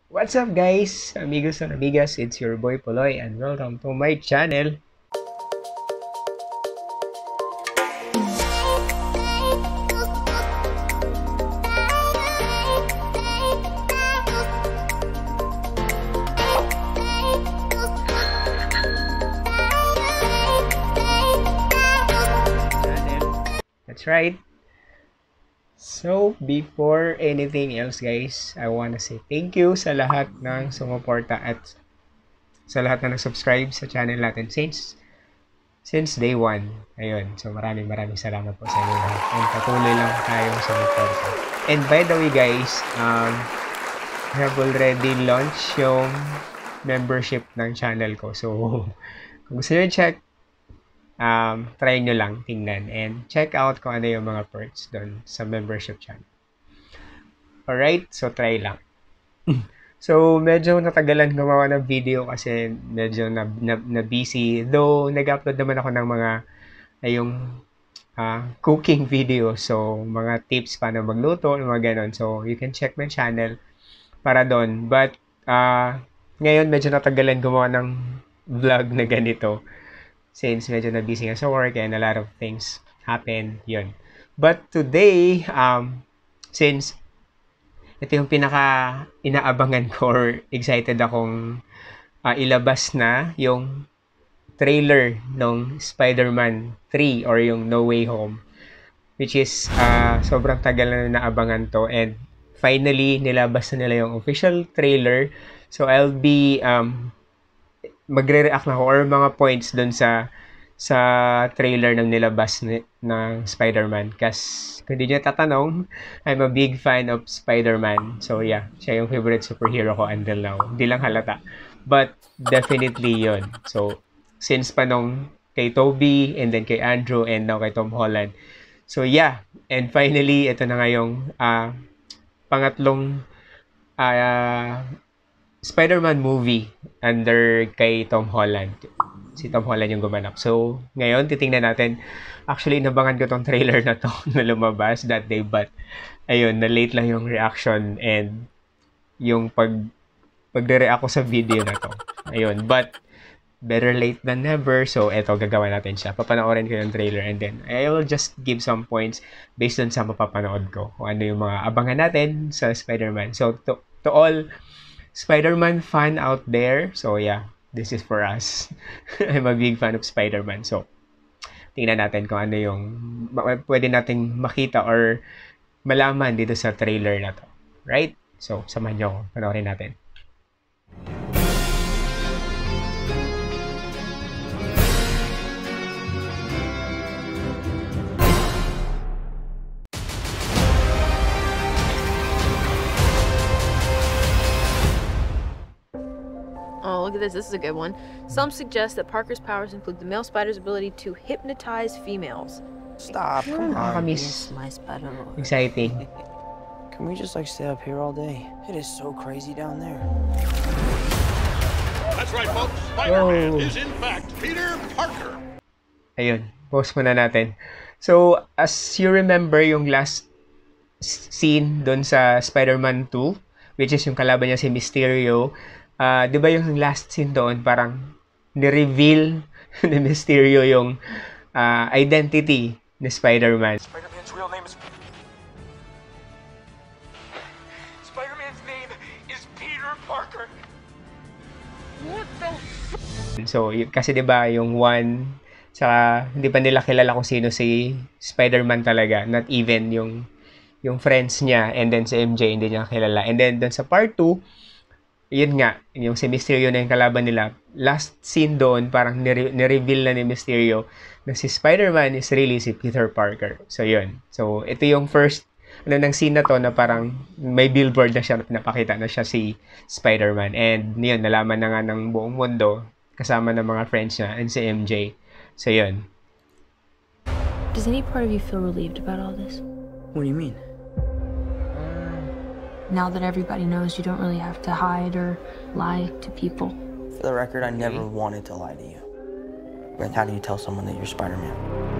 What's up guys, amigos and amigas, it's your boy Poloy and welcome to my channel. That's right. So, before anything else guys, I wanna say thank you sa lahat ng sumuporta at sa lahat na nag-subscribe sa channel natin since day 1. Ayun, so maraming salamat po sa inyo lahat and patuloy lang tayong sumuporta. And by the way guys, I have already launched yung membership ng channel ko. So, kung gusto nyo check, try nyo lang tingnan and check out kung ano yung mga perks doon sa membership channel. Alright, so try lang. So, medyo natagalan gumawa ng video kasi medyo na busy. Though, nag-upload naman ako ng mga cooking video. So, mga tips paano magluto, mga ganon. So, you can check my channel para doon. But, ngayon medyo natagalan gumawa ng vlog na ganito. Since medyo na busy nga sa work and a lot of things happen, yun. But today, since ito yung pinaka inaabangan ko or excited akong ilabas na yung trailer ng Spider-Man 3 or yung No Way Home, which is sobrang tagal na naabangan to and finally nilabas na nila yung official trailer. So I'll be magre-react na ako or mga points dun sa trailer ng nilabas ng Spider-Man. Kasi kung di nyo tatanong, I'm a big fan of Spider-Man. So yeah, siya yung favorite superhero ko until now. Hindi lang halata. But definitely yun. So since pa nung kay Tobey and then kay Andrew and now kay Tom Holland. So yeah, and finally, ito na nga yung pangatlong Spider-Man movie under kay Tom Holland. Si Tom Holland yung gumanap. So, ngayon, titingnan natin. Actually, inabangan ko tong trailer na to na lumabas that day. But, ayun, na-late lang yung reaction and yung pagre-react ko sa video na to. Ayun, but, better late than never. So, eto, gagawa natin siya. Papanoorin ko yung trailer and then I will just give some points based on sa mapapanood ko. Kung ano yung mga abangan natin sa Spider-Man. So, to all Spider-Man fan out there. So yeah, this is for us. I'm a big fan of Spider-Man. So, tingnan natin kung ano yung pwede nating makita or malaman dito sa trailer na to. Right? So, samahan nyo ako. Panoorin natin. Oh, look at this. This is a good one. Some suggest that Parker's powers include the male spider's ability to hypnotize females. Stop, come on. Nakakamiss. My Spider-Man. Exciting. Can we just stay up here all day? It is so crazy down there. That's right, folks. Spider-Man is in fact Peter Parker. Ayun, pause muna natin. So, as you remember yung last scene doon sa Spider-Man 2, which is yung kalaban niya si Mysterio, di ba yung last scene doon, parang ni-reveal ni Mysterio yung identity ni Spider-Man. Spider-Man's real name is... Spider-Man's name is Peter Parker. What the... So, kasi di ba yung one, saka hindi pa nila kilala kung sino si Spider-Man talaga. Not even yung friends niya and then si MJ hindi niya kilala. And then doon sa part 2, yun nga, yung si Mysterio na yung kalaban nila. Last scene doon, parang ni-reveal na ni Mysterio na si Spider-Man is really si Peter Parker. So, yun. So, ito yung first ng scene na to na parang may billboard na siya, napakita na siya si Spider-Man. And yun, nalaman na nga ng buong mundo kasama ng mga friends niya and si MJ. So, yun. Does any part of you feel relieved about all this? What do you mean? Now that everybody knows you don't really have to hide or lie to people. For the record, I never wanted to lie to you. But how do you tell someone that you're Spider-Man?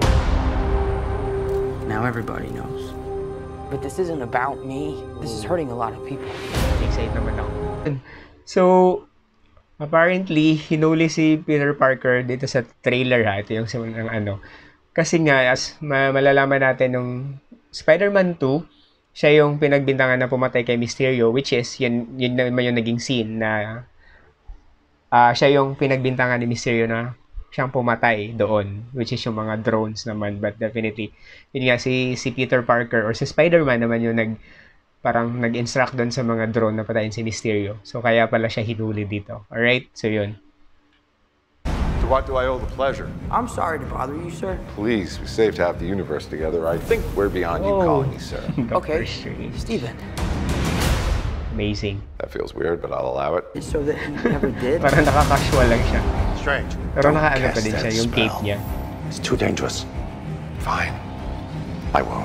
Now everybody knows. But this isn't about me. This is hurting a lot of people. Excited naman ako. So, apparently, hinuli si Peter Parker dito sa trailer ha. Ito yung simula ng ano. Kasi nga, as malalaman natin nung Spider-Man 2, siya yung pinagbintangan na pumatay kay Mysterio, which is, yun naman yung naging scene na siya yung pinagbintangan ni Mysterio na siyang pumatay doon, which is yung mga drones naman. But definitely, yun nga, si Peter Parker or si Spider-Man naman yung parang nag-instruct doon sa mga drone na patayin si Mysterio. So, kaya pala siya hinuli dito. Alright? So, yun. To what do I owe the pleasure? I'm sorry to bother you, sir. Please, we saved half the universe together. I think we're beyond you calling me sir. Okay, Doctor Strange. Steven. Amazing. That feels weird, but I'll allow it. So that he never did? Parang nakaka-casual lang siya. Strange. Pero naka-ano pa din siya, yung cape niya. It's too dangerous. Fine. I won't.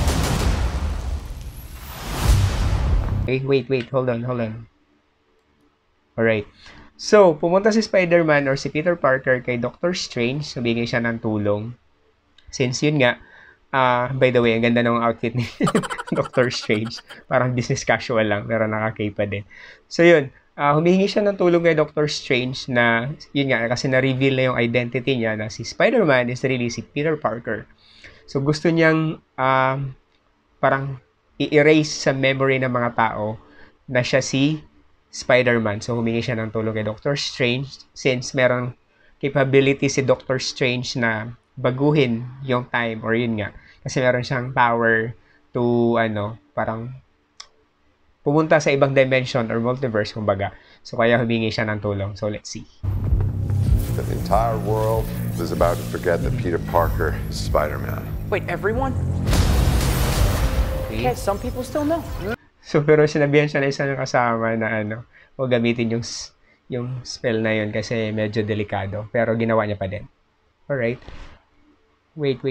Wait, hold on. Alright. So, pumunta si Spider-Man or si Peter Parker kay Doctor Strange, nabigay siya ng tulong. Since yun nga, by the way, ang ganda ng outfit ni Doctor Strange. Parang business casual lang, pero naka-cape pa din. So yun, humihingi siya ng tulong kay Doctor Strange na, yun nga, kasi na-reveal na yung identity niya na si Spider-Man is really si Peter Parker. So gusto niyang parang i-erase sa memory ng mga tao na siya si Spider-Man. So, humingi siya ng tulong kay Doctor Strange since merong capability si Doctor Strange na baguhin yung time or yun nga. Kasi meron siyang power to, parang pumunta sa ibang dimension or multiverse, kumbaga. So, kaya humingi siya ng tulong. So, let's see. The entire world is about to forget that Peter Parker is Spider-Man. Wait, everyone? Okay. Yeah, some people still know. So, pero sinabihan siya na isa ng kasama na huwag gamitin yung spell na yun kasi medyo delikado. Pero ginawa niya pa din. Alright. Wait.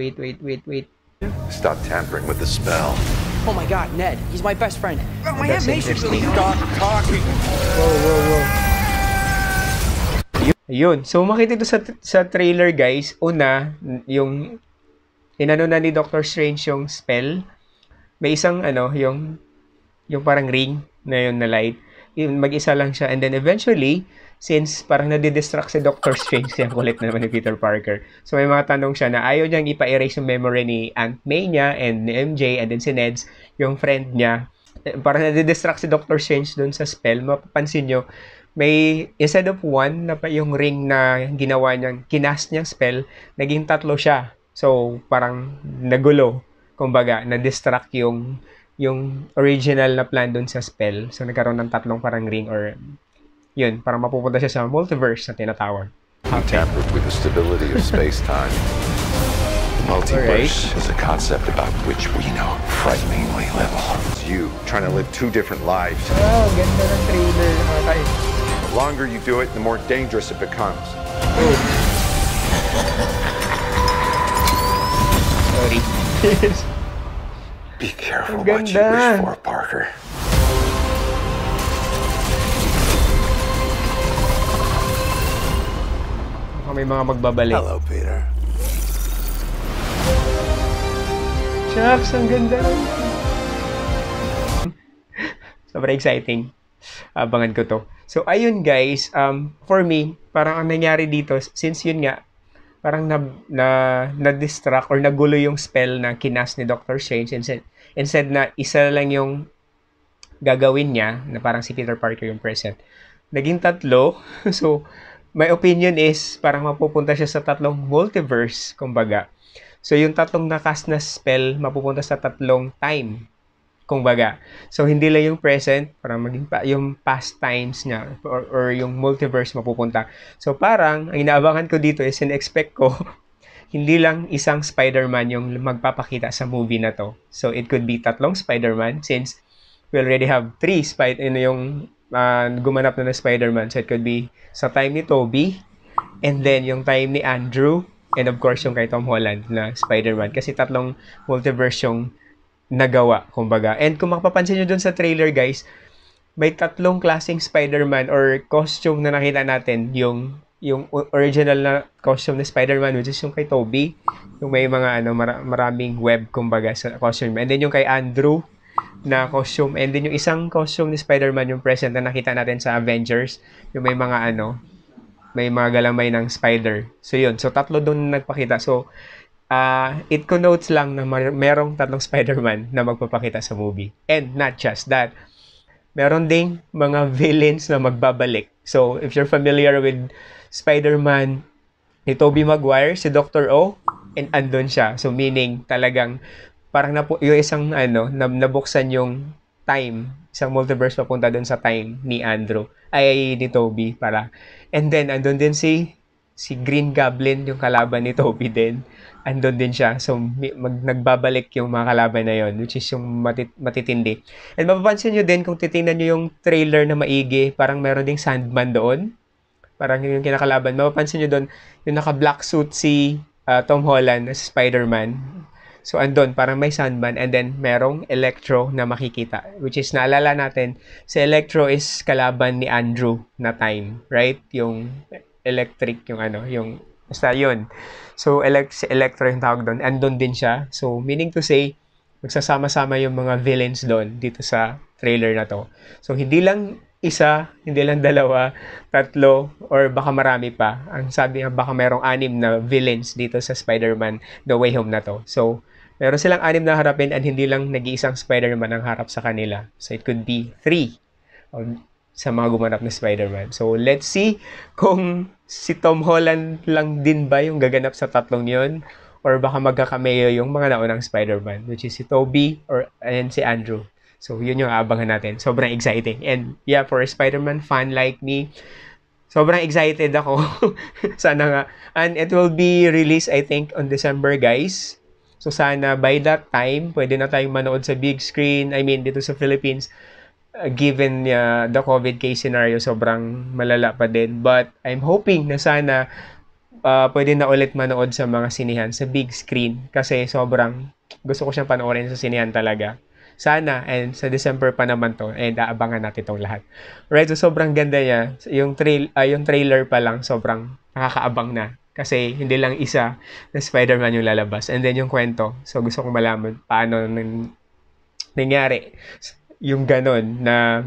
Stop tampering with the spell. Oh my god, Ned, he's my best friend. Oh, my That's animation's really interesting. Stop talking. Whoa. Yun. So, makita ito sa trailer, guys. Una, yung inano na ni Doctor Strange yung spell. May isang, yung parang ring na yun na light. Mag-isa lang siya. And then eventually, since parang nadidistract si Doctor Strange, yung kulit na naman ni Peter Parker. So, may mga tanong siya na ayaw niyang ipa-erase yung memory ni Aunt May niya and ni MJ and then si Ned's, yung friend niya. Parang nadidistract si Doctor Strange dun sa spell. Mapapansin nyo, may, instead of one, na pa yung ring na ginawa niyang, kinast niyang spell, naging 3 siya. So, parang nagulo. Kumbaga, na-distract yung original na plan dun sa spell. So, nagkaroon ng 3 parang ring or yun, parang mapupunta siya sa multiverse na tinatawag. You tampered with the stability of space-time. The multiverse is a concept about which we know frighteningly little. It's you trying to live 2 different lives. Wow, ganda ng trailer mga tayo. The longer you do it, the more dangerous it becomes. Sorry. Be careful Ang what you ganda. wish for, Parker. Baka may mga magbabalik. Hello, Peter. Shucks, ang ganda lang. Sobrang exciting. Abangan ko to. So, ayun guys, for me, parang ang nangyari dito, since yun nga, parang na-distract or nagulo yung spell na kinas ni Doctor Strange instead na isa lang yung gagawin niya, na parang si Peter Parker yung present. Naging 3. So, my opinion is parang mapupunta siya sa 3 multiverse, kumbaga. So, yung 3 nakas na spell, mapupunta sa 3 time, kumbaga. So, hindi lang yung present, parang maging yung past times niya or yung multiverse mapupunta. So, parang, ang inaabangan ko dito is in-expect ko, hindi lang isang Spider-Man yung magpapakita sa movie na to. So, it could be 3 Spider-Man since we already have 3 yung gumanap na Spider-Man. So, it could be sa time ni Tobey and then yung time ni Andrew and of course yung kay Tom Holland na Spider-Man. Kasi 3 multiverse yung nagawa, kumbaga. And kung mapapansin nyo dun sa trailer, guys, may 3 klaseng Spider-Man or costume na nakita natin. Yung original na costume ni Spider-Man, which is yung kay Tobey. Yung may mga maraming web, kumbaga, sa costume. And then yung kay Andrew, na costume. And then yung isang costume ni Spider-Man yung present na nakita natin sa Avengers. Yung may mga may mga galamay ng spider. So yun. So tatlo doon nagpakita. So it connotes lang na merong tatlong Spider-Man na magpapakita sa movie. And not just that. Meron ding mga villains na magbabalik. So if you're familiar with Spider-Man ni Tobey Maguire, si Dr. O, and andun siya. So meaning talagang parang yung isang nabuksan yung time, isang multiverse papunta dun sa time ni ni Tobey para. And then andun din si Green Goblin, yung kalaban ni Tobey din. Andun din siya. So nagbabalik yung mga kalaban na yon, which is yung matitindi. And mapapansin nyo din kung titingnan nyo yung trailer na maigi, parang meron ding Sandman doon. Parang yung kinakalaban. Mapapansin nyo doon, yung naka-black suit si Tom Holland as Spider-Man. So, andun, parang may Sandman. And then, merong Electro na makikita. Which is, naalala natin, si Electro is kalaban ni Andrew na time. Right? Yung electric, yung basta yun. So, si Electro yung tawag doon. Andun din siya. So, meaning to say, magsasama-sama yung mga villains doon dito sa trailer na to. So, hindi lang isa, hindi lang dalawa, tatlo, or baka marami pa. Ang sabi nga, baka merong 6 na villains dito sa Spider-Man No Way Home na to. So, meron silang 6 na harapin and hindi lang nag-iisang Spider-Man ang harap sa kanila. So, it could be 3 sa mga gumanap na Spider-Man. So, let's see kung si Tom Holland lang din ba yung gaganap sa tatlong yon, or baka magkakameo yung mga naunang Spider-Man, which is si Tobey and si Andrew. So, yun yung aabangan natin. Sobrang exciting. And yeah, for a Spider-Man fan like me, sobrang excited ako. Sana nga. And it will be released, I think, on December, guys. So, sana by that time, pwede na tayong manood sa big screen. I mean, dito sa Philippines, given the COVID case scenario, sobrang malala pa din. But I'm hoping na sana pwede na ulit manood sa mga sinihan, sa big screen. Kasi sobrang gusto ko siyang panoorin sa sinihan talaga. Sana, and sa December pa naman to, and aabangan natin itong lahat. Right, so sobrang ganda niya. Yung trailer pa lang, sobrang nakakaabang na. Kasi hindi lang isa na Spider-Man yung lalabas. And then yung kwento, so gusto kong malaman paano nangyari yung ganon na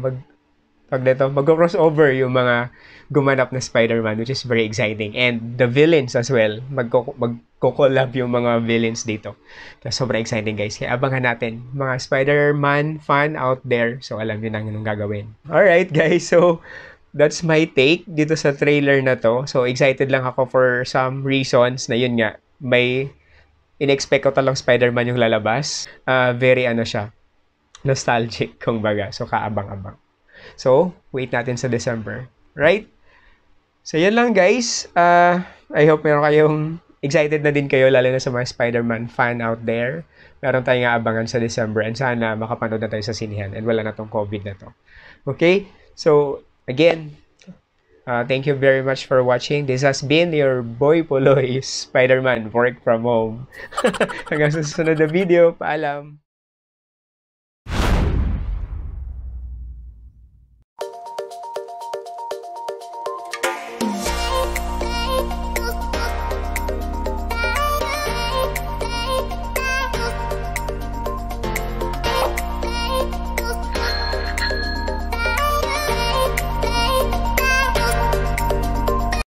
mag-crossover yung mga gumanap na Spider-Man, which is very exciting. And the villains as well, magko-collab yung mga villains dito. Kaya sobrang exciting, guys. Kaya abangan natin, mga Spider-Man fan out there. So, alam nyo na anong gagawin. Alright, guys. So, that's my take dito sa trailer na to. So, excited lang ako for some reasons na yun nga, may in-expect ko talang Spider-Man yung lalabas. Very siya, nostalgic, kung baga. So, kaabang-abang. So, wait natin sa December. Right? So, yan lang, guys. I hope meron kayong excited na din kayo, lalo na sa mga Spider-Man fan out there. Meron tayong aabangan sa December and sana makapanood na tayo sa sinihan and wala na tong COVID na to. Okay? So, again, thank you very much for watching. This has been your boy Poloy, Spider-Man Work From Home. Hanggang sa susunod na video. Paalam!